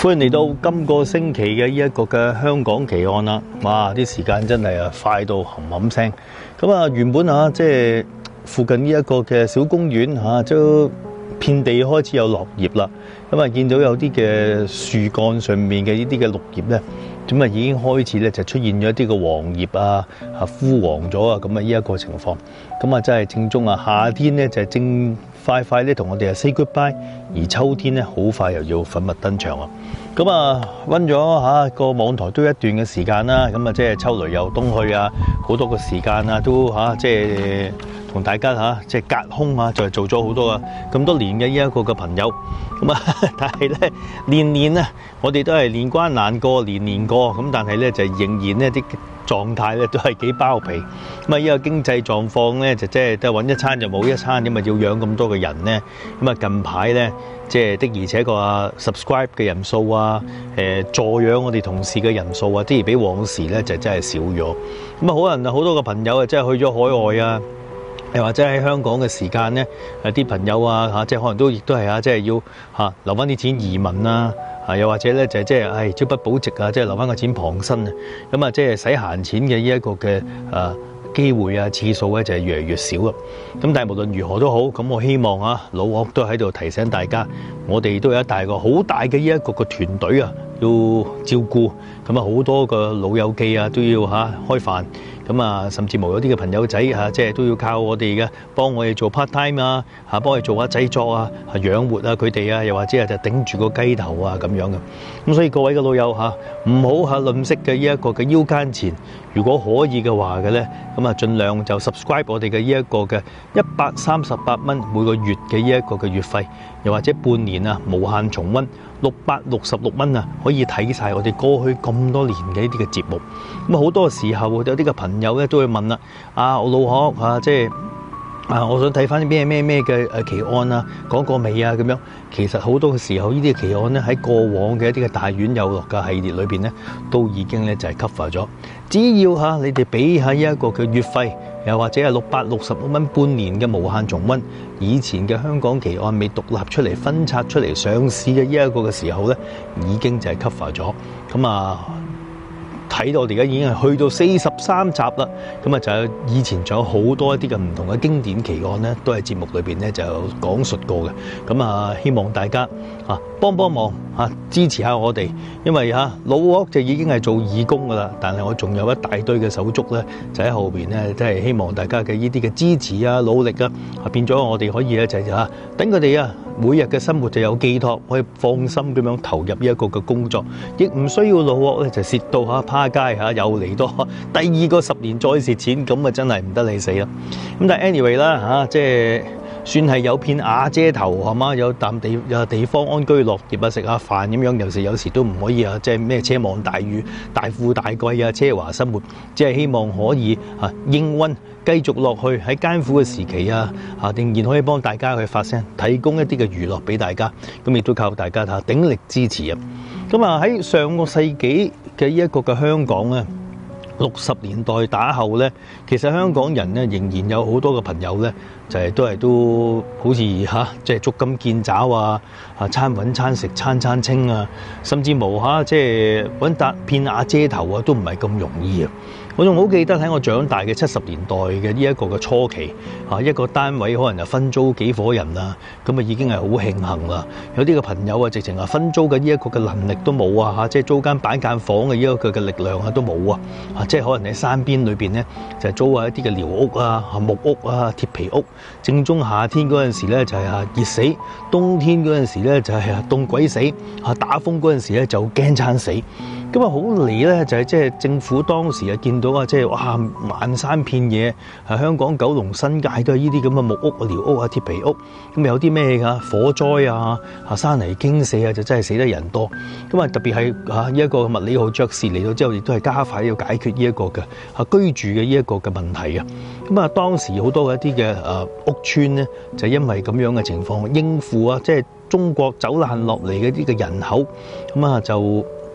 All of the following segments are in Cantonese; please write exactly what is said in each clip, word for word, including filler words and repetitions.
歡迎嚟到今個星期嘅呢一個嘅香港奇案啦！哇，啲時間真係啊快到冚冚聲。咁啊，原本啊即係附近呢一個嘅小公園嚇，都遍地開始有落葉啦。咁啊，見到有啲嘅樹幹上面嘅呢啲嘅綠葉咧，咁啊已經開始咧就出現咗一啲嘅黃葉啊，啊枯黃咗啊，咁啊呢一個情況。咁啊真係正宗啊！夏天咧就係正快快咧同我哋啊 say goodbye，而秋天咧好快又要粉墨登場啊！咁啊溫咗嚇個網台都一段嘅時間啦，咁啊即係秋雷又冬去啊，好多個時間啊都嚇即係同大家嚇即係隔空啊，就係做咗好多啊咁多年嘅呢一個嘅朋友。咁啊，但係咧年年啊，我哋都係年關難過年年過，咁但係咧就仍然呢啲狀態咧都係幾包皮。咁啊呢個經濟狀況咧就即係都係揾一餐就冇一餐，咁啊要養咁多嘅人咧。咁啊近排咧即係的而且確啊 subscribe 嘅人數啊，誒助養我哋同事嘅人數啊，啲而比往時咧就真係少咗。咁啊可能啊好多個朋友啊，即係去咗海外啊。又或者喺香港嘅時間咧，誒啲朋友啊嚇，即係可能都亦都係啊，即係要嚇留翻啲錢移民啊，啊又或者咧就係即係誒朝不保夕啊，即係留翻個錢傍身啊，咁啊即係使閒錢嘅呢一個嘅誒機會啊次數咧就係越嚟越少啊。咁但係無論如何都好，咁我希望啊老岳都喺度提醒大家，我哋都有一大個好大嘅呢一個個團隊啊，要照顧，咁啊好多個老友記啊都要嚇開飯。咁啊，甚至無有啲嘅朋友仔嚇，即係都要靠我哋嘅幫我哋做 part time 啊，嚇幫我哋做下製作啊，係養活啊佢哋啊，又或者係就頂住個雞頭啊咁樣嘅。咁所以各位嘅老友嚇，唔好嚇吝嗇嘅呢一個嘅腰間錢，如果可以嘅話嘅咧，咁啊盡量就 subscribe 我哋嘅呢一個嘅一百三十八蚊每個月嘅呢一個嘅月費，又或者半年啊無限重溫六百六十六蚊啊，可以睇晒我哋過去咁多年嘅呢啲嘅節目。咁啊好多時候有啲嘅朋友咧都會問啦，啊我老學啊，即係啊我想睇翻啲咩咩咩嘅誒奇案啊，講過未啊咁樣。其實好多嘅時候呢啲嘅奇案咧喺過往嘅一啲嘅大院有落嘅系列裏邊咧，都已經咧就係 cover 咗。只要嚇你哋俾下呢一個嘅月費，又或者係六百六十六蚊半年嘅無限重溫，以前嘅香港奇案未獨立出嚟分拆出嚟上市嘅呢一個嘅時候咧，已經就係 cover 咗。咁啊〜睇到我哋而家已經係去到四十三集啦，咁啊就有以前仲有好多一啲嘅唔同嘅經典奇案咧，都係節目裏邊咧就有講述過嘅。咁啊，希望大家啊幫幫忙啊支持下我哋，因為嚇老岳就已經係做義工噶啦，但係我仲有一大堆嘅手足咧，就喺後邊咧，即係希望大家嘅呢啲嘅支持啊、努力啊，啊變咗我哋可以咧就係嚇等佢哋啊每日嘅生活就有寄託，可以放心咁樣投入呢一個嘅工作，亦唔需要老岳咧就蝕到嚇趴街嚇，又嚟多第二個十年再蝕錢，咁啊真係唔得你死啦！咁但係 anyway 啦嚇，即係算係有片瓦遮頭係嘛，有啖地有地方安居樂業啊，食下飯咁樣，有時有時都唔可以啊，即係咩奢望大譽、大富大貴啊、奢華生活，只係希望可以啊應運繼續落去喺艱苦嘅時期啊，啊仍然可以幫大家去發聲，提供一啲嘅娛樂俾大家，咁亦都靠大家嚇鼎力支持啊！咁啊喺上個世紀嘅呢一個嘅香港咧，六十年代打後咧，其實香港人咧仍然有好多嘅朋友咧，就係、是、都係都好似嚇，即係捉襟見肘啊，啊餐揾餐食，餐餐清啊，甚至無嚇即係揾笪片瓦遮頭啊，都唔係咁容易啊！我仲好記得喺我長大嘅七十年代嘅呢一個嘅初期，啊一個單位可能就分租幾夥人啊，咁啊已經係好慶幸啦。有啲嘅朋友啊，直情啊分租嘅呢一個嘅能力都冇啊，嚇即係租間板間房嘅呢一個嘅力量啊都冇啊，啊即係可能喺山邊裏邊咧就係租下一啲嘅寮屋啊、木屋啊、鐵皮屋，正宗夏天嗰陣時咧就係啊熱死，冬天嗰陣時咧就係啊凍鬼死，啊打風嗰陣時咧就驚餐死。咁啊好嚟咧就係即係政府當時啊見到啊即係哇漫山遍野，係香港九龍新界都係呢啲咁嘅木屋啊、寮屋啊、鐵皮屋，咁有啲咩㗎火災啊、啊山泥傾瀉啊，就真係死得人多。咁啊特別係啊呢一個物理號爵士嚟到之後，亦都係加快要解決呢一個嘅啊居住嘅呢一個嘅問題啊。咁啊當時好多一啲嘅誒屋邨咧，就因為咁樣嘅情況應付啊，即係中國走難落嚟嘅啲嘅人口，咁啊就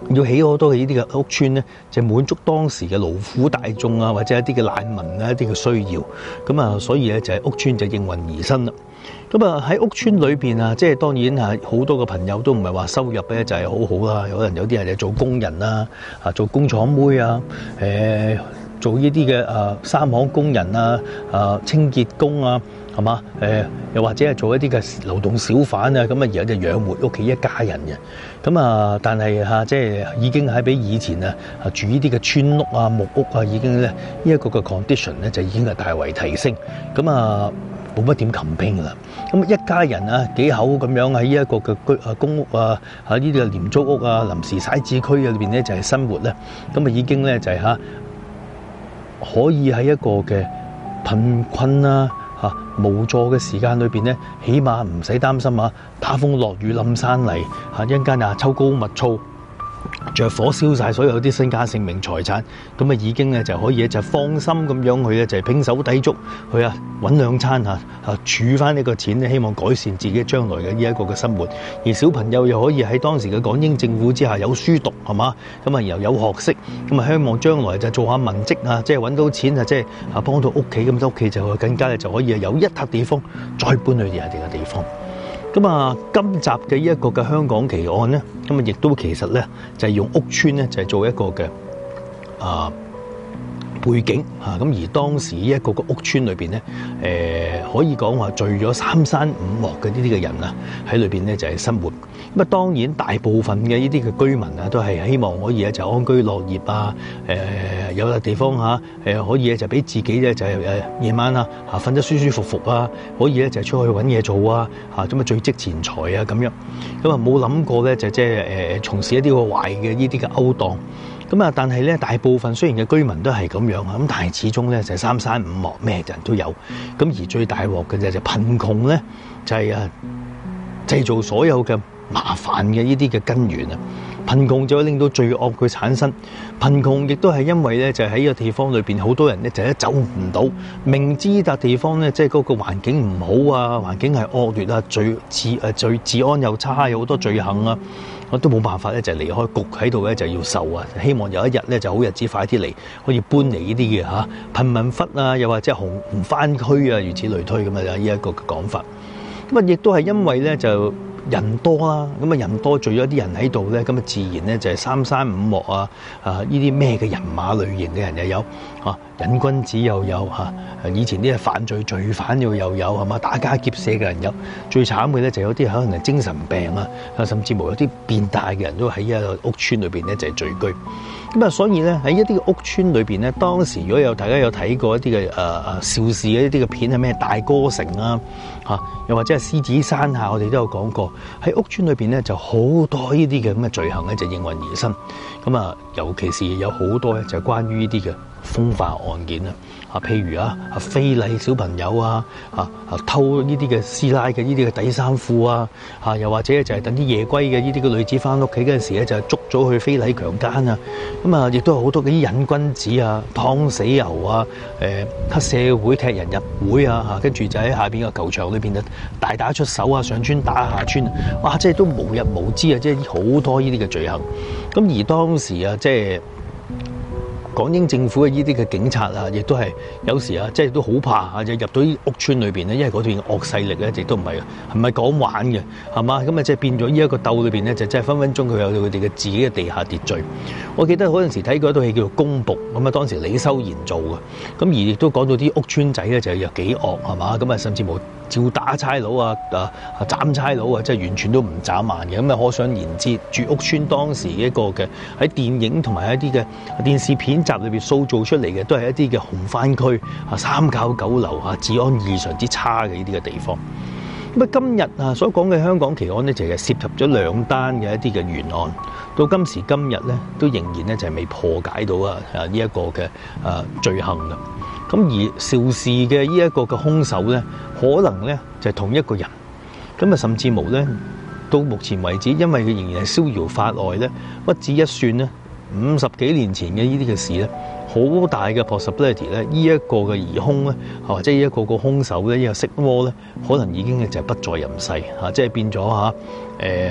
要起好多嘅呢啲嘅屋邨咧，就滿足當時嘅勞苦大眾啊，或者一啲嘅難民啊一啲嘅需要。咁啊，所以咧就係屋邨就應運而生啦。咁啊喺屋邨裏邊啊，即係當然係好多個朋友都唔係話收入咧就係好好啦，可能有啲人就做工人啦，啊做工廠妹啊，誒做呢啲嘅啊三行工人啊，啊清潔工啊。係嘛？誒又或者係做一啲嘅勞動小販啊，咁啊而家就養活屋企一家人嘅。咁啊，但係嚇即係已經係比以前啊住呢啲嘅村屋啊木屋啊，已經咧呢一個嘅 condition 咧就已經係大為提升。咁啊冇乜點 complain 啦。咁一家人啊幾口咁樣喺呢一個嘅居啊公屋啊喺呢啲嘅廉租屋啊臨時徙置區裏邊咧就係生活咧，咁啊已經咧就係嚇可以喺一個嘅貧困啊。嚇無助嘅時間裏邊咧，起碼唔使擔心啊！打風落雨冧山泥嚇，一陣間啊秋高物燥，着火燒晒所有啲身家性命財產，咁啊已經咧就可以咧就放心咁樣去咧就係胼手胝足去啊揾兩餐嚇嚇儲翻呢個錢咧，希望改善自己將來嘅呢一個嘅生活。而小朋友又可以喺當時嘅港英政府之下有書讀係嘛，咁啊又有學識，咁啊希望將來就做下文職啊，即係揾到錢啊，即係啊幫到屋企，咁，屋企就更加咧就可以有一笪地方再搬去人哋嘅地方。咁啊，今集嘅呢一個嘅香港奇案咧，咁啊亦都其實咧就係用屋邨咧就係做一個嘅啊背景嚇，咁而當時呢一個個屋邨裏邊咧，誒可以講話聚咗三山五岳嘅呢啲嘅人啊喺裏邊咧就係生活。咁啊當然大部分嘅呢啲嘅居民啊都係希望可以咧就安居樂業啊，誒有個地方嚇誒可以咧就俾自己咧就係誒夜晚啊嚇瞓得舒舒服服啊，可以咧就出去揾嘢做啊嚇，咁啊聚積錢財啊咁樣。咁啊冇諗過咧就即係誒從事一啲個壞嘅呢啲嘅勾當。咁啊，但係咧，大部分雖然嘅居民都係咁樣啊，咁但係始終咧就係三山五岳，咩人都有。咁而最大鑊嘅就係貧窮咧，就係啊製造所有嘅麻煩嘅呢啲嘅根源啊。貧窮就會令到罪惡佢產生，貧窮亦都係因為咧就喺呢個地方裏邊好多人咧就一走唔到，明知呢笪地方咧即係嗰個環境唔好啊，環境係惡劣啊，罪治誒罪治安又差，有好多罪行啊。我都冇辦法咧，就離開局喺度咧，就要受啊！希望有一日咧，就好日子快啲嚟，可以搬嚟呢啲嘅嚇貧民窟啊，又或者紅紅番區啊，如此類推咁啊！呢一個嘅講法，咁啊，亦都係因為咧就人多啦，咁啊人多聚咗啲人喺度咧，咁啊自然咧就係三山五岳啊啊！呢啲咩嘅人馬類型嘅人又有啊，癮君子又有嚇，以前啲犯罪罪犯又又有係嘛，打家劫舍嘅人有，最慘嘅咧就有啲可能係精神病啊，甚至乎有啲變態嘅人都喺一個屋邨裏邊咧就係聚居。咁啊，所以咧喺一啲嘅屋邨裏邊咧，當時如果有大家有睇過一啲嘅誒誒邵氏嘅一啲嘅片係咩大歌城啊嚇，又或者係獅子山下，我哋都有講過喺屋邨裏邊咧就好多呢啲嘅咁嘅罪行咧就應運而生。咁啊，尤其是有好多咧就係關於呢啲嘅風化案件啊，啊，譬如啊，啊非禮小朋友啊，啊啊偷呢啲嘅師奶嘅呢啲嘅底衫褲啊，啊又或者就係等啲夜歸嘅呢啲嘅女子翻屋企嗰陣時咧，就係捉咗去非禮強姦啊，咁啊亦都有好多嗰啲癮君子啊、劏死牛啊、誒黑社會踢人入會啊，嚇跟住就喺下邊個球場裏邊啊大打出手啊，上村打下村，哇！即係都無日無之啊，即係好多呢啲嘅罪行。咁而當時啊，即係港英政府嘅呢啲嘅警察啊，亦都係有時啊，即係都好怕啊，就入到啲屋邨裏邊咧，因為嗰段惡勢力咧，亦都唔係係咪講玩嘅，係嘛？咁啊，即係變咗呢一個鬥裏邊咧，就真係分分鐘佢有佢哋嘅自己嘅地下秩序。我記得嗰陣時睇過一套戲叫做《公僕》，咁啊當時李修賢做嘅，咁而亦都講到啲屋邨仔咧就有幾惡係嘛？咁啊甚至乎照打差佬啊啊斬差佬啊，即係完全都唔眨眼嘅。咁啊可想而知，住屋邨當時一個嘅喺電影同埋一啲嘅電視片集裏邊塑造出嚟嘅，都係一啲嘅紅番區啊，三教九流啊，治安異常之差嘅呢啲嘅地方。咁啊，今日啊所講嘅香港奇案咧，就係涉及咗兩單嘅一啲嘅懸案，到今時今日咧，都仍然咧就係未破解到啊啊呢一個嘅啊罪行嘅。咁而邵氏嘅呢一個嘅兇手咧，可能咧就係同一個人。咁啊，甚至無咧，到目前為止，因為佢仍然係逍遙法外咧，屈指一算咧，五十幾年前嘅呢啲嘅事咧，好大嘅 possibility 咧，呢一個嘅疑兇咧，或者呢一個個兇手咧，呢個色魔咧，可能已經就係不在人世嚇，即係變咗嚇誒，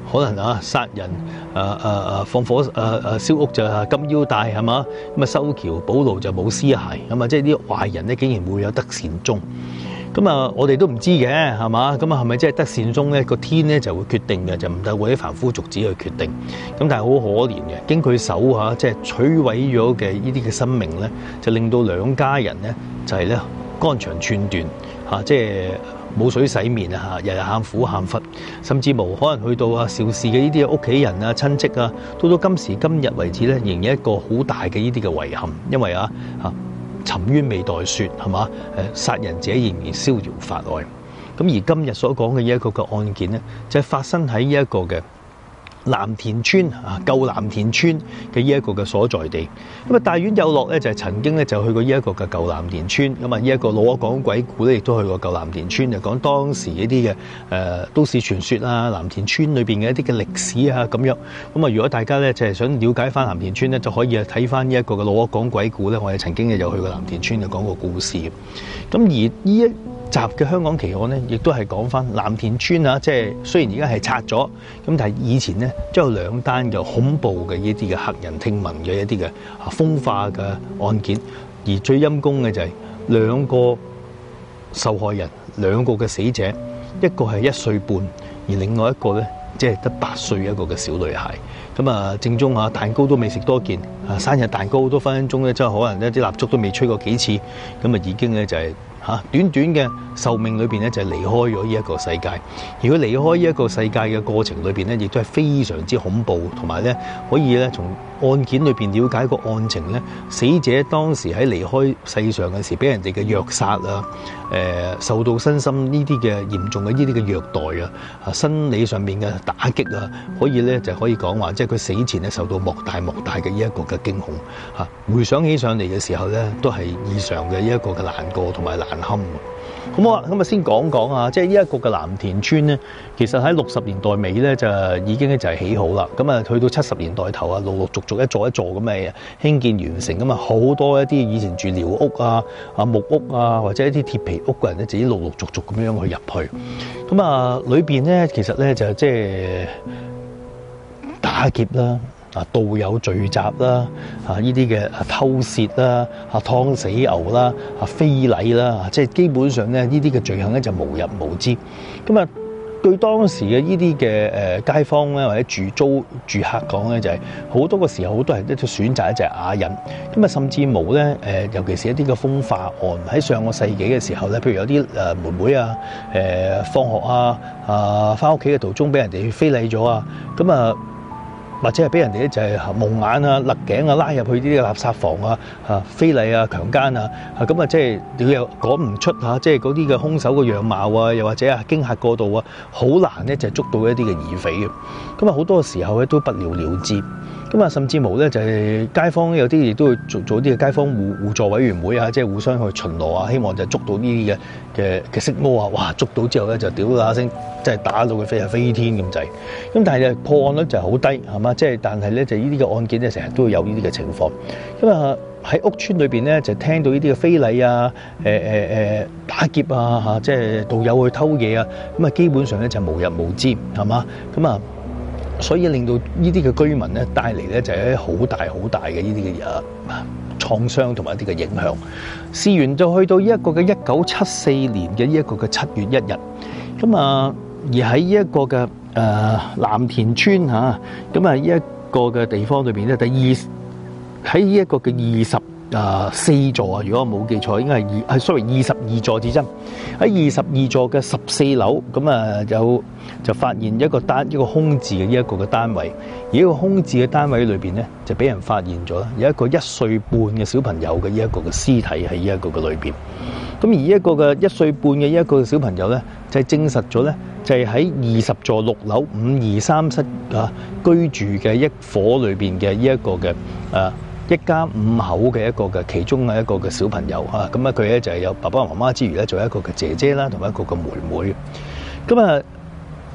可能啊殺人，誒誒誒放火，誒誒燒屋就金腰帶係嘛，咁啊修橋補路就冇屍骸，咁啊即係啲壞人咧竟然會有得善終。咁啊，我哋都唔知嘅，係嘛？咁啊，係咪真係得善終咧？個天咧就會決定嘅，就唔係為啲凡夫俗子去決定。咁但係好可憐嘅，經佢手嚇，即係摧毀咗嘅呢啲嘅生命咧，就令到兩家人咧就係咧肝腸寸斷嚇，即係冇水洗面啊嚇，日日喊苦喊忽，甚至無可能去到啊肇事嘅呢啲屋企人啊親戚啊，到到今時今日為止咧，仍然一個好大嘅呢啲嘅遺憾，因為啊嚇。沉冤未待雪，係嘛？誒，殺人者仍然逍遙法外。咁而今日所講嘅呢一個嘅案件咧，就係發生喺呢一個嘅藍田村啊，舊藍田村嘅呢一個嘅所在地。咁啊，大院有樂咧就係曾經咧就去過呢一個嘅舊藍田村。咁啊，呢一個老柯講鬼故咧，亦都去過舊藍田村，就講當時呢啲嘅誒都市傳說啊，藍田村裏邊嘅一啲嘅歷史啊咁樣。咁啊，如果大家咧就係想了解翻藍田村咧，就可以啊睇翻呢一個嘅老柯講鬼故咧。我哋曾經有去過藍田村，就講過故事嘅。咁而呢一集嘅香港奇案咧，亦都係講翻藍田村啊，即係雖然而家係拆咗，咁但係以前咧都有兩單嘅恐怖嘅呢啲嘅駭人聽聞嘅一啲嘅啊風化嘅案件，而最陰公嘅就係兩個受害人，兩個嘅死者，一個係一歲半，而另外一個咧即係得八歲一個嘅小女孩。咁啊，正宗啊，蛋糕都未食多件，啊生日蛋糕都分分鐘咧，真係可能一啲蠟燭都未吹過幾次，咁啊已經咧就係、是。嚇，短短嘅壽命裏邊咧，就係離開咗呢一個世界。如果離開呢一個世界嘅過程裏邊咧，亦都係非常之恐怖，同埋咧可以咧從案件裏邊了解個案情咧，死者當時喺離開世上嘅時，俾人哋嘅虐殺啊，誒、呃、受到身心呢啲嘅嚴重嘅呢啲嘅虐待啊，啊生理上面嘅打擊啊，可以咧就可以講話，即係佢死前咧受到莫大莫大嘅呢一個嘅驚恐嚇。回想起上嚟嘅時候咧，都係異常嘅呢一個嘅難過同埋難堪。咁好啦，咁啊先講講啊，即係呢一個嘅藍田村咧，其實喺六十年代尾咧就已經咧就係起好啦。咁啊去到七十年代頭啊，陸陸續續一座一座咁誒興建完成，咁啊好多一啲以前住寮屋啊、啊木屋啊或者一啲鐵皮屋嘅人咧，自己陸陸續續咁樣去入去。咁啊裏邊咧其實咧就即係打劫啦。啊，盜有聚集啦，啊呢啲嘅偷竊啦，啊劏死牛啦，啊非禮啦，即係基本上咧呢啲嘅罪行咧就無日無之。咁啊，據當時嘅呢啲嘅誒街坊咧或者住租住客講咧，就係、是、好多個時候好多人都選擇一隻啞忍。咁啊，甚至無咧誒，尤其是一啲嘅風化案喺上個世紀嘅時候咧，譬如有啲誒妹妹啊，誒放學啊，啊翻屋企嘅途中俾人哋非禮咗啊，咁啊〜或者係俾人哋咧就係蒙眼啊、勒頸啊、拉入去啲垃圾房啊、啊非禮啊、強姦啊，啊咁啊即係你又講唔出嚇，即係嗰啲嘅兇手嘅樣貌啊，又或者啊驚嚇過度啊，好難咧就係捉到一啲嘅疑匪嘅。咁啊好多時候咧都不了了之。咁啊甚至無咧就係街坊有啲亦都會做做啲嘅街坊互互助委員會啊，即係互相去巡邏啊，希望就捉到呢啲嘅嘅嘅色魔啊，哇捉到之後咧就屌啦聲，即係打到佢飛啊飛天咁滯。咁但係破案率就係好低，係嘛？即係但係咧就呢啲嘅案件咧成日都會有呢啲嘅情況。咁啊喺屋村裏邊咧就聽到呢啲嘅非禮啊、誒誒誒打劫啊嚇，即係道友去偷嘢啊，咁啊基本上咧就無日無之，係嘛？咁啊。所以令到呢啲嘅居民咧帶嚟咧就係好大好大嘅呢啲嘅誒創傷同埋一啲嘅影響。事緣就去到呢一個嘅一九七四年嘅呢一個嘅七月一日，咁啊而喺呢一個嘅誒藍田村嚇，咁啊呢一個嘅地方裏邊咧，第二喺呢一個嘅二十啊四座啊，如果我冇記錯，應該係二係 sorry 二十二座至真。喺二十二座嘅十四樓，咁啊有就發現一個單一個空置嘅呢一個嘅單位，而呢個空置嘅單位裏邊咧就俾人發現咗有一個一歲半嘅小朋友嘅呢一個嘅屍體喺呢一個嘅裏邊。咁而呢一個嘅一歲半嘅呢一個小朋友咧，就係證實咗咧，就係喺二十座六樓五二三室啊居住嘅一伙裏邊嘅呢一個嘅啊。一家五口嘅一個嘅其中嘅一個嘅小朋友啊，咁啊佢咧就係有爸爸媽媽之餘咧，仲有一個嘅姐姐啦，同埋一個嘅妹妹。咁啊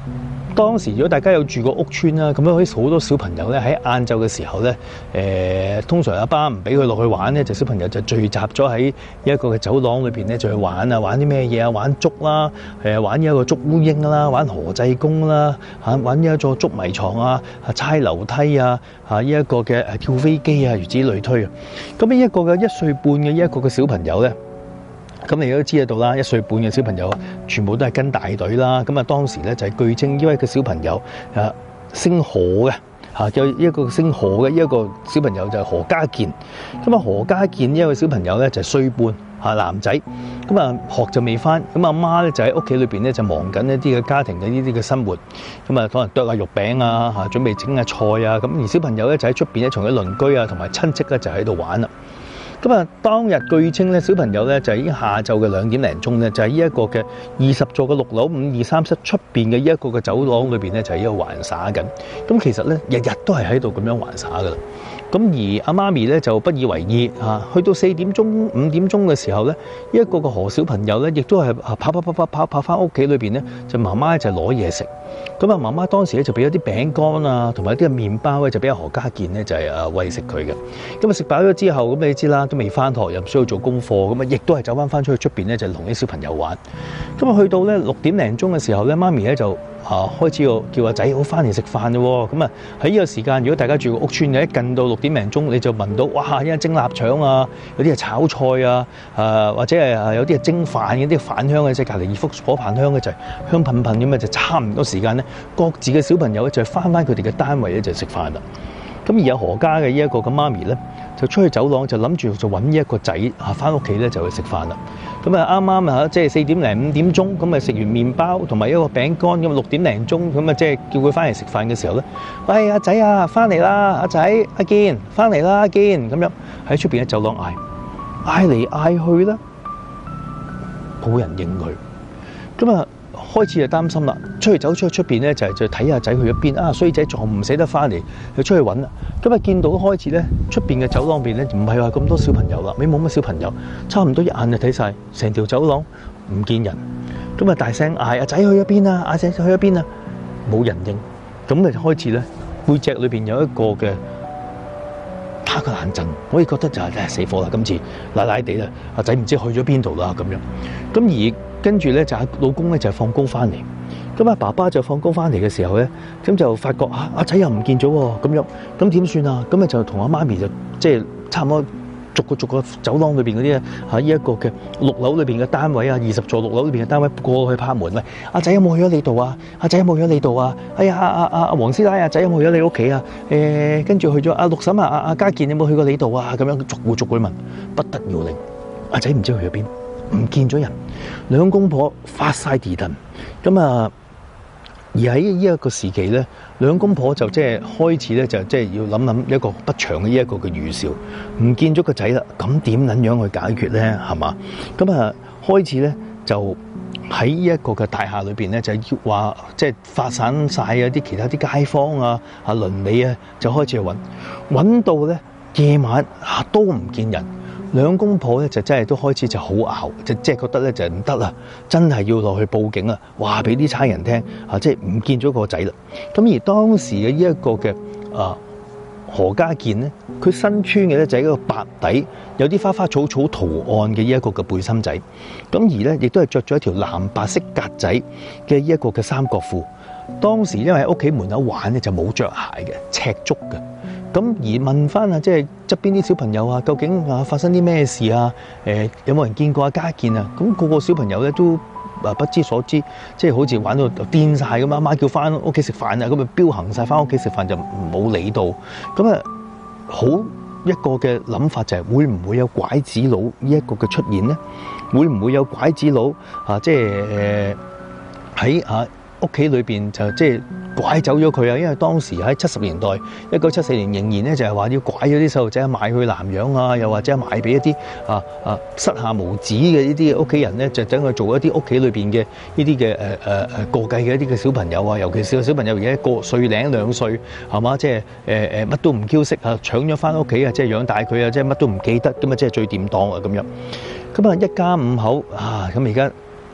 當時如果大家有住過屋邨啦，咁樣可以好多小朋友咧喺晏晝嘅時候咧，誒、呃、通常阿爸唔俾佢落去玩咧，就小朋友就聚集咗喺一個嘅走廊裏邊咧，就去玩啊，玩啲咩嘢啊？玩捉啦，誒玩一個捉烏蠅啦，玩何濟公啦，嚇玩一座捉迷藏啊，啊猜樓梯啊，嚇呢一個嘅誒跳飛機啊，如此類推啊。咁呢一個嘅一歲半嘅呢一個嘅小朋友咧。咁你都知得到啦，一歲半嘅小朋友全部都係跟大隊啦。咁啊，當時咧就係據稱呢位嘅小朋友啊，姓何嘅嚇，有一個姓何嘅呢一個小朋友就係何家健。咁啊，何家健呢一個小朋友咧就係歲半嚇男仔。咁啊，學就未返。咁阿媽咧就喺屋企裏邊咧就忙緊一啲嘅家庭嘅呢啲嘅生活。咁啊，可能剁下肉餅啊嚇，準備整下菜啊。咁而小朋友咧就喺出邊咧，同啲鄰居啊同埋親戚咧就喺度玩啦。咁啊，當日據稱咧，小朋友咧就係已經下晝嘅兩點零鐘咧，就係呢一個嘅二十座嘅六樓五二三室出邊嘅呢一個嘅走廊裏邊咧，就係一個玩耍緊。咁其實咧，日日都係喺度咁樣玩耍噶啦。咁而阿媽咪咧就不以為意嚇，去到四點鐘、五點鐘嘅時候咧，呢一個嘅何小朋友咧，亦都係跑跑跑跑跑跑翻屋企裏邊咧，就媽媽就攞嘢食。咁啊，媽媽當時咧就俾咗啲餅乾啊，同埋一啲嘅麵包咧，就俾阿何家健咧就係誒餵食佢嘅。咁啊食飽咗之後，咁你知啦，都未翻學，又唔需要做功課，咁啊亦都係走翻翻出去出邊咧，就同啲小朋友玩。咁啊去到咧六點零鐘嘅時候咧，媽咪咧就啊開始要叫阿仔好翻嚟食飯嘅喎。咁啊喺呢個時間，如果大家住個屋邨嘅，一近到六點零鐘，你就聞到哇，有啲蒸臘腸啊，有啲係炒菜啊，誒或者係有啲係蒸飯嘅啲飯香嘅，即係隔離二福火棒香嘅就係香噴噴咁啊，就差唔多時間咧，各自嘅小朋友咧就翻翻佢哋嘅單位咧就食飯啦。咁而有何家嘅呢一個嘅媽咪咧，就出去走廊就諗住就揾呢一個仔啊，翻屋企咧就去食飯啦。咁啊啱啱啊，即係四點零五點鐘，咁啊食完麵包同埋一個餅乾，咁六點零鐘，咁啊即係叫佢翻嚟食飯嘅時候咧，喂阿仔啊，翻嚟啦，阿仔阿健翻嚟啦，阿健咁樣喺出邊嘅走廊嗌嗌嚟嗌去啦，冇人應佢，咁啊。開始就擔心啦，出去走出去出邊咧就係就睇下仔去咗邊啊！衰仔仲唔捨得翻嚟，就出去揾啦。咁啊見到開始咧出邊嘅走廊邊咧唔係話咁多小朋友啦，你冇乜小朋友，差唔多一眼就睇晒成條走廊唔見人。咁啊大聲嗌阿仔去咗邊啊！阿仔去咗邊啊！冇人應，咁啊開始咧背脊裏邊有一個嘅打個冷震，我亦覺得就係、是、死火啦！今次賴賴地啦，阿仔唔知去咗邊度啦咁樣。咁而跟住咧就係老公咧就係放工翻嚟，咁啊爸爸就放工翻嚟嘅時候咧，咁就發覺啊阿仔又唔見咗喎，咁樣咁點算啊？咁啊就同阿媽咪就即係差唔多逐個逐個走廊裏邊嗰啲啊，喺呢一個嘅六樓裏邊嘅單位啊，二十座六樓裏邊嘅單位過去拍門，喂阿仔有冇去咗你度啊？阿仔有冇去咗你度啊？哎呀阿阿阿阿黃師奶阿仔有冇去咗你屋企啊？誒跟住去咗阿六嬸啊阿阿家健有冇去過你度啊？咁樣逐戶逐戶問，不得要領，阿仔唔知去咗邊。唔見咗人，兩公婆發晒地震，咁啊！而喺呢一個時期咧，兩公婆就即係開始咧，就即係要諗諗一個不祥嘅呢一個嘅預兆，唔見咗個仔啦，咁點撚樣去解決咧？係嘛？咁啊，開始咧就喺呢一個嘅大廈裏邊咧，就要話即係發散晒啊啲其他啲街坊啊、啊鄰里啊，就開始去揾，揾到咧夜晚啊都唔見人。兩公婆咧就真係都開始就好拗，就即係覺得咧就唔得啦，真係要落去報警啦，話俾啲差人聽啊，即係唔見咗個仔啦。咁而當時嘅呢一個嘅啊何家健咧，佢身穿嘅咧就係一個白底有啲花花草草圖案嘅呢一個嘅背心仔，咁而咧亦都係着咗一條藍白色格仔嘅呢一個嘅三角褲。當時因為喺屋企門口玩咧就冇着鞋嘅，赤足嘅。咁而問翻啊，即係側邊啲小朋友啊，究竟啊發生啲咩事啊？誒有冇人見過阿家健啊？咁個個小朋友咧都啊不知所知，即係好似玩到癲晒咁啊！阿媽叫翻屋企食飯啊，咁啊飆行晒翻屋企食飯就冇理到。咁啊好一個嘅諗法就係會唔會有拐子佬呢一個嘅出現咧？會唔會有拐子佬啊？即係誒喺啊屋企裏邊就即係拐走咗佢啊！因為當時喺七十年代，一九七四年仍然咧就係話要拐咗啲細路仔賣去南洋啊，又或者賣俾一啲啊啊膝下無子嘅呢啲屋企人咧，就等佢做一啲屋企裏邊嘅呢啲嘅誒誒誒過繼嘅一啲嘅小朋友啊，尤其是個小朋友而家一個歲零兩歲係嘛，即係誒誒乜都唔嬌識啊，搶咗翻屋企啊，即係養大佢啊，即係乜都唔記得咁啊，即係最掂當啊咁樣。咁啊一家五口啊，咁而家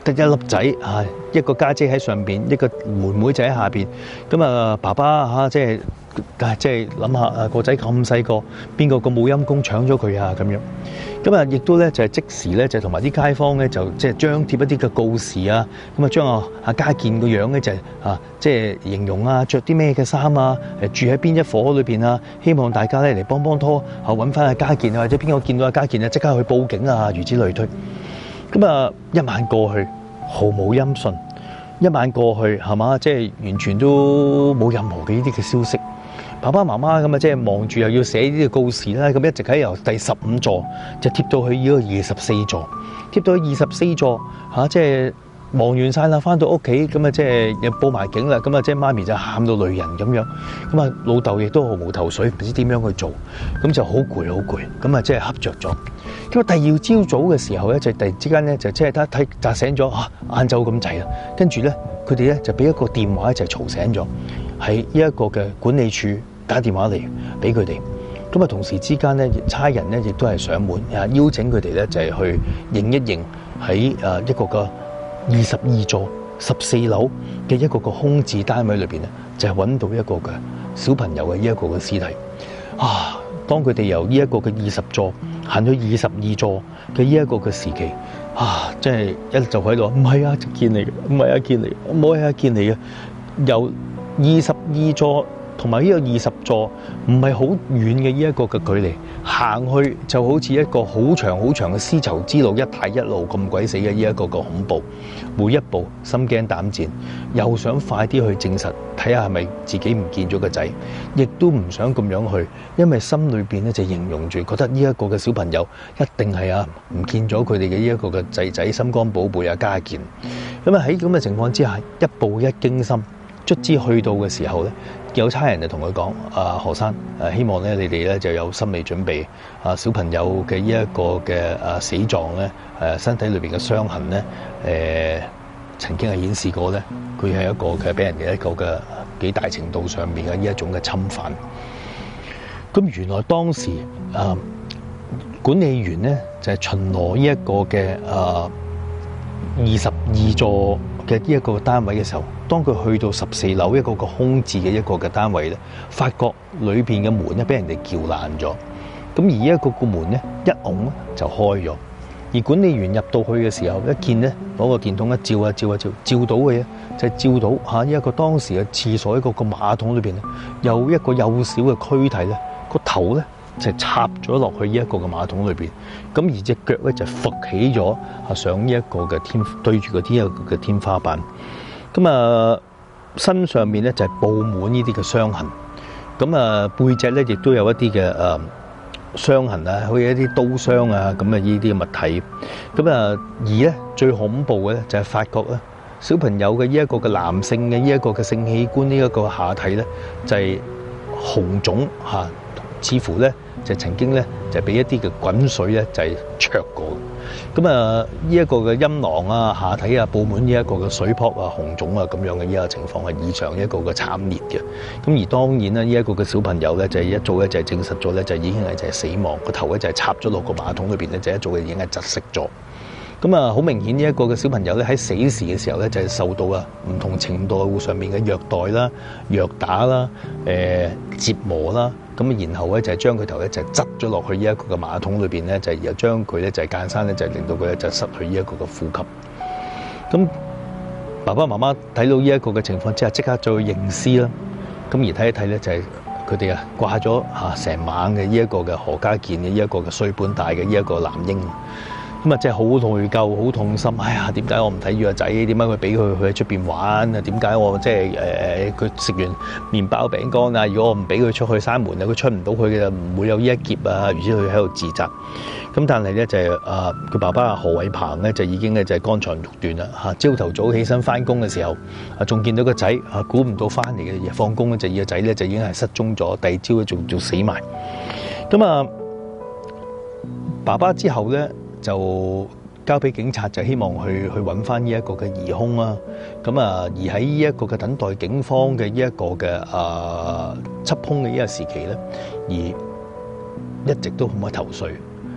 得一粒仔啊，一個家姐喺上邊，一個妹妹仔喺下邊。咁啊，爸爸嚇即係即係諗下啊，個仔咁細個，邊個個冇陰公搶咗佢啊咁樣。咁啊，亦都咧就係即時咧就同埋啲街坊咧就即係張貼一啲嘅告示啊。咁啊，將啊阿家健個樣咧就係啊即係形容啊，着啲咩嘅衫啊，誒住喺邊一伙裏邊啊，希望大家咧嚟幫幫拖啊，揾翻阿家健啊，或者邊個見到阿家健啊，即刻去報警啊，如此類推。咁啊，一晚過去，毫無音訊。一晚過去，係嘛？即係完全都冇任何嘅呢啲嘅消息。爸爸媽媽咁啊，即係望住又要寫呢啲告示啦，咁一直喺由第十五座就貼到去呢個二十四座，貼到去二十四座嚇，即係望完晒啦，翻到屋企咁啊，即係又報埋警啦，咁啊，即係媽咪就喊到淚人咁樣，咁啊老豆亦都毫無頭緒，唔知點樣去做，咁就好攰好攰，咁啊即係瞌着咗。咁啊，第二朝早嘅時候咧，就突然之間咧，就即係睇睇扎醒咗嚇，晏晝咁滯啦，跟住咧佢哋咧就俾一個電話一齊嘈醒咗，係呢一個嘅管理處打電話嚟俾佢哋。咁啊，同時之間咧，差人咧亦都係上門啊，邀請佢哋咧就係去認一認喺誒一個嘅二十二座十四樓嘅一個個空置單位裏邊咧，就係揾到一個嘅小朋友嘅呢一個嘅屍體啊！當佢哋由呢一個嘅二十座行到二十二座嘅呢一個嘅時期啊，即係一就喺度，唔係啊，健嚟嘅，唔係啊，健嚟嘅，唔係啊，健嚟嘅，由二十二座。同埋呢個二十座唔係好遠嘅呢一個嘅距離，行去就好似一個好長好長嘅絲綢之路，一帶一路咁鬼死嘅呢一個個恐怖，每一步心驚膽戰，又想快啲去證實睇下係咪自己唔見咗個仔，亦都唔想咁樣去，因為心裏邊咧就形容住覺得呢一個嘅小朋友一定係啊唔見咗佢哋嘅呢一個嘅仔仔心肝寶貝啊家健。咁啊喺咁嘅情況之下，一步一驚心，卒之去到嘅時候咧。有差人就同佢講：啊何生，誒希望咧你哋咧就有心理準備。啊小朋友嘅呢一個嘅啊死狀咧，誒身體裏邊嘅傷痕咧，誒曾經係顯示過咧，佢係一個嘅俾人嘅一個嘅幾大程度上面嘅呢一種嘅侵犯。咁原來當時啊管理員咧就係巡邏呢一個嘅啊二十二座嘅呢一個單位嘅時候，當佢去到十四樓一個個空置嘅一個嘅單位咧，發覺裏邊嘅門咧俾人哋撬爛咗，咁而呢一個個門咧一拱咧就開咗，而管理員入到去嘅時候，一見咧攞個電筒一照啊照啊照，照到嘅嘢就係照到嚇一個當時嘅廁所一個個馬桶裏邊咧，有一個幼小嘅軀體咧個頭咧。就插咗落去呢一個嘅馬桶裏邊，咁而隻腳咧就伏起咗，啊上呢一個嘅天對住個天一個嘅天花板，咁啊身上面咧就係佈滿呢啲嘅傷痕，咁啊背脊咧亦都有一啲嘅誒傷痕啊，好似一啲刀傷啊咁啊呢啲嘅物體，咁啊而咧最恐怖嘅咧就係發覺咧小朋友嘅呢一個嘅男性嘅呢一個嘅性器官呢一個下體咧就係紅腫嚇。似乎咧就曾經咧就俾一啲嘅滾水咧就係灼過，咁啊呢一個嘅陰囊啊下體啊佈滿呢一個嘅水泡啊紅腫啊咁樣嘅呢個情況係異常一個嘅慘烈嘅，咁而當然啦呢一個嘅小朋友咧就係一早咧就係證實咗咧就已經係就係死亡，個頭咧就係插咗落個馬桶裏邊咧就一早已經係窒息咗。咁啊，好明顯呢一個嘅小朋友咧喺死時嘅時候咧就係受到啊唔同程度上面嘅虐待啦、虐打啦、誒、呃、折磨啦，咁然後咧就係將佢頭咧就係擠咗落去呢一個嘅馬桶裏邊咧，就係又將佢咧就係間生咧就係令到佢咧就失去呢一個嘅呼吸。咁爸爸媽媽睇到呢一個嘅情況之下，即刻就去認屍啦。咁而睇一睇咧就係佢哋啊掛咗嚇成晚嘅呢一個嘅何家健嘅呢一個嘅歲半大嘅呢一個男嬰。咁啊，真係好內疚，好痛心。哎呀，點解我唔睇住個仔？點解佢俾佢去喺出邊玩啊？點解我即係誒佢食完麵包餅乾啊？如果我唔俾佢出去閂門啊，佢出唔到去嘅就唔會有呢一劫啊！如此佢喺度自責。咁但係咧就係啊，佢爸爸啊何偉鵬咧就已經咧就係肝腸欲斷啦嚇。朝頭早起身翻工嘅時候啊，仲見到個仔啊，估唔到翻嚟嘅，放工咧就個仔咧就已經係失蹤咗。第二朝咧仲仲死埋。咁啊，爸爸之後咧。就交俾警察，就希望去去揾翻呢一個嘅疑兇啦。咁啊，而喺呢一個嘅等待警方嘅呢一個嘅啊緝兇嘅呢個時期咧，而一直都冇乜頭緒。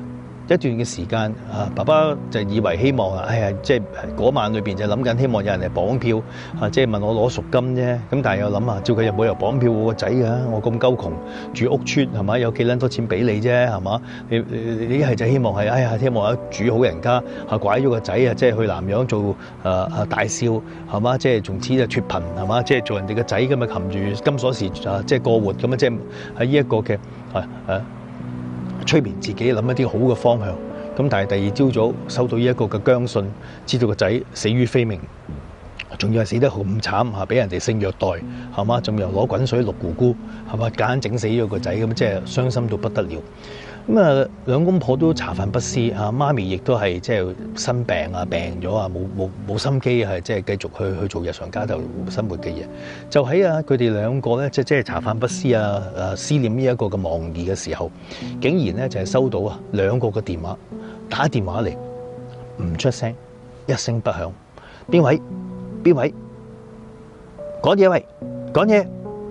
一段嘅時間啊，爸爸就以為希望啊，哎呀，即係嗰晚裏邊就諗緊希望有人嚟綁票啊，即係問我攞贖金啫。咁但係又諗下，照佢又冇又綁票我個仔㗎，我咁鳩窮住屋村係嘛，有幾撚多錢俾你啫係嘛？你你一係就希望係，哎呀，希望有主好人家啊，拐咗個仔啊，即係去南洋做誒誒大少係嘛，即係從此就脫貧係嘛，即係做人哋個仔咁啊，冚住金鎖匙啊，即係過活咁啊，即係喺呢一個嘅誒誒。催眠自己諗一啲好嘅方向，咁但係第二朝早收到呢一個嘅僵訊，知道個仔死於非命，仲要係死得好咁慘嚇，俾人哋性虐待係嘛，仲又攞滾水淥咕咕係嘛，夾硬整死咗個仔咁，即係傷心到不得了。咁啊，兩公婆都茶飯不思啊，媽咪亦都係即係生病啊，病咗啊，冇冇冇心機係即係繼續去去做日常家頭生活嘅嘢。就喺啊佢哋兩個咧，即即係茶飯不思啊，誒思念呢一個嘅忘義嘅時候，竟然咧就係收到啊兩個嘅電話，打電話嚟唔出聲，一聲不響。邊位？邊位？講嘢喂，講嘢，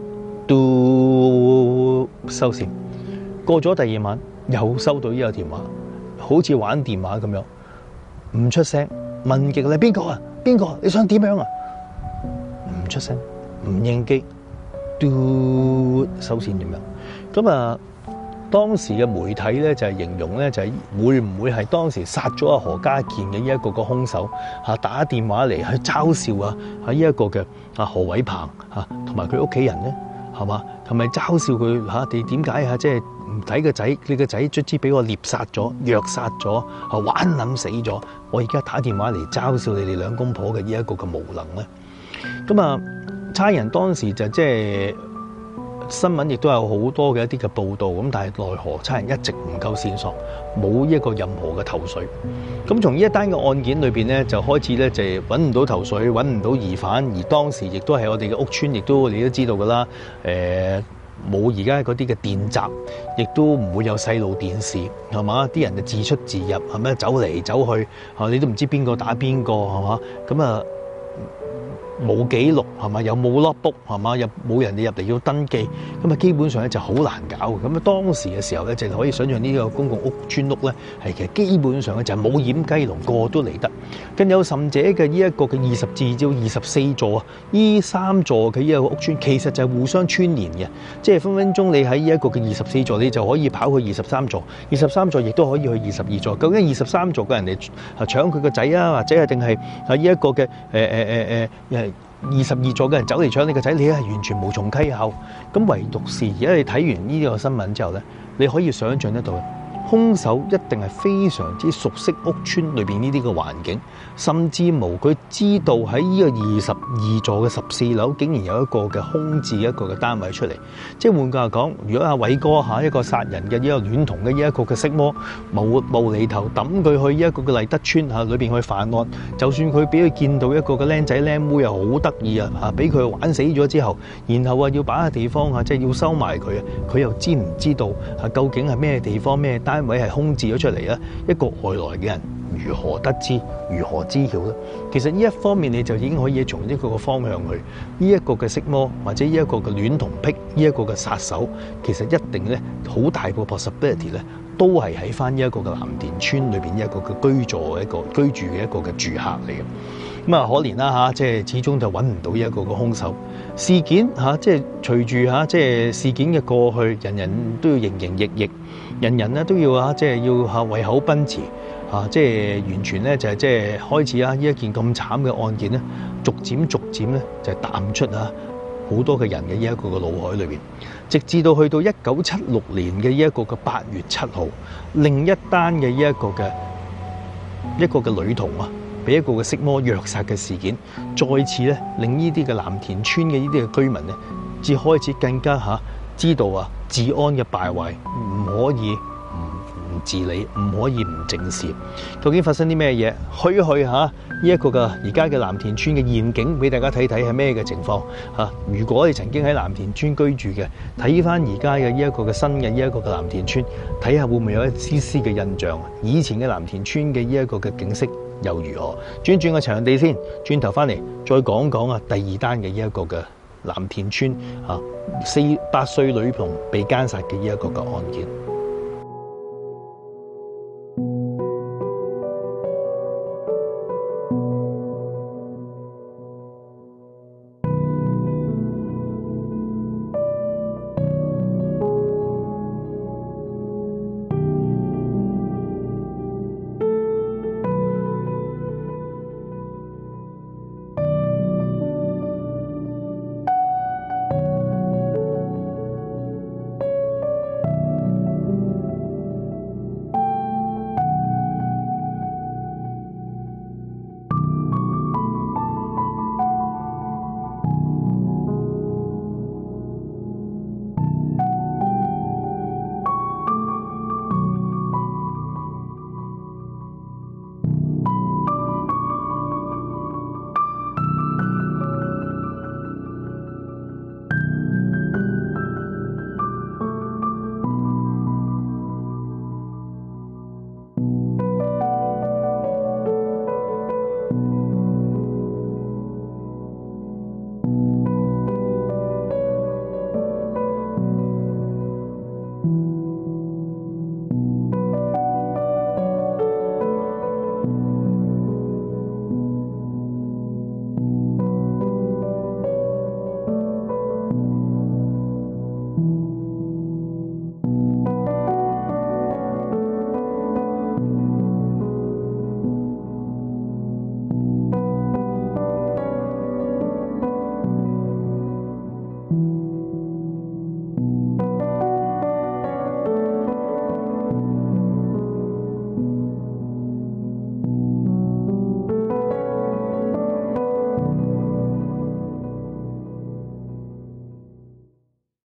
都收線。過咗第二晚。又收到呢個電話，好似玩電話咁樣，唔出聲，問極你邊個啊？邊個？你想點樣啊？唔出聲，唔應機，嘟收線點樣？咁啊，當時嘅媒體咧就係形容咧就係會唔會係當時殺咗阿何家健嘅呢一個個兇手嚇打電話嚟去嘲笑啊喺呢一個嘅阿何偉鵬嚇同埋佢屋企人咧係嘛？係咪嘲笑佢嚇？你點解嚇即係？唔睇個仔，你個仔卒之俾我獵殺咗、虐殺咗、啊玩冧死咗，我而家打電話嚟嘲笑你哋兩公婆嘅呢一個嘅無能咧。咁啊，差人當時就即係新聞亦都有好多嘅一啲嘅報導，咁但係奈何差人一直唔夠線索，冇一個任何嘅頭緒。咁從呢一單嘅案件裏邊咧，就開始咧就係揾唔到頭緒，揾唔到疑犯，而當時亦都係我哋嘅屋邨，亦都你都知道㗎啦，誒、呃。冇而家嗰啲嘅電閘，亦都唔會有細路電視，係嘛？啲人就自出自入，係咪走嚟走去？嚇你都唔知邊個打邊個，係嘛？咁啊冇記錄，係嘛？又冇 logbook，係嘛？又冇人哋入嚟要登記，咁啊基本上咧就好難搞。咁啊當時嘅時候咧，就可以想象呢個公共屋村屋咧，係其實基本上咧就冇掩雞籠，個個都嚟得。更有甚者嘅呢一個嘅二十至至二十四座啊，呢三座嘅呢一個屋村其實就係互相串連嘅，即係分分鐘你喺呢一個嘅二十四座，你就可以跑去二十三座，二十三座亦都可以去二十二座。究竟二十三座嘅人嚟係搶佢個仔啊，或者係定係係呢一個嘅誒誒誒誒誒二十二座嘅人走嚟搶你個仔，你係完全無從稽考。咁唯獨是而家你睇完呢個新聞之後咧，你可以想像得到。兇手一定係非常之熟悉屋村裏邊呢啲嘅環境，甚至無佢知道喺呢個二十二座嘅十四樓竟然有一個嘅空置一個嘅單位出嚟。即係換句話講，如果阿偉哥嚇一個殺人嘅呢個戀童嘅呢一個嘅色魔無無厘頭抌佢去呢一個嘅麗德村嚇裏邊去犯案，就算佢俾佢見到一個嘅僆仔僆妹又好得意啊嚇，俾佢玩死咗之後，然後啊要把個地方嚇即係要收埋佢啊，佢又知唔知道嚇究竟係咩地方咩單位係空置咗出嚟咧？一個外來嘅人如何得知？如何知曉咧？其實呢一方面你就已經可以從一個個方向去，呢一個嘅色魔或者呢一個嘅戀童癖，呢一個嘅殺手，其實一定咧好大個 possibility 咧，都係喺翻呢一個嘅藍田村裏邊一個嘅居住嘅一個居住嘅一個嘅住客嚟嘅。咁啊可憐啦嚇，即係始終就揾唔到呢一個嘅兇手。事件嚇，即係隨住嚇，即係事件嘅過去，人人都要營營役役，人人咧都要嚇，即係要嚇為口奔馳嚇，即係完全咧就係即係開始啊！呢一件咁慘嘅案件咧，逐漸逐漸咧就係淡出啊好多嘅人嘅呢一個嘅腦海裏邊，直至到去到一九七六年嘅呢一個嘅八月七號，另一單嘅呢一個嘅一個嘅女童啊，俾一個嘅色魔虐殺嘅事件，再次咧令呢啲嘅藍田村嘅呢啲嘅居民咧，至開始更加嚇知道啊治安嘅敗壞，唔可以唔唔治理，唔可以唔正視。究竟發生啲咩嘢？去一去嚇呢一個嘅而家嘅藍田村嘅現景俾大家睇睇係咩嘅情況嚇。如果你曾經喺藍田村居住嘅，睇翻而家嘅呢一個嘅新嘅呢一個嘅藍田村，睇下會唔會有一絲絲嘅印象？以前嘅藍田村嘅呢一個嘅景色又如何？轉轉個場地先，轉頭翻嚟再講講啊第二單嘅呢一個嘅藍田村啊四八歲女童被姦殺嘅呢一個嘅案件。